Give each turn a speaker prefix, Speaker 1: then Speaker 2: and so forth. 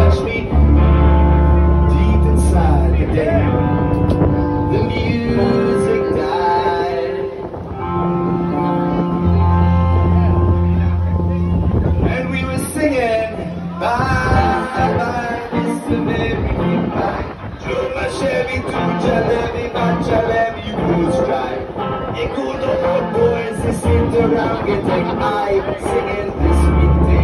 Speaker 1: touched me deep inside the day. The music died, and we were singing bye bye, Mr. Baby, goodbye. Drove my Chevy to Jalebi, my Jalebi was dry. You could old boys, they sit around getting high, singing this weekday.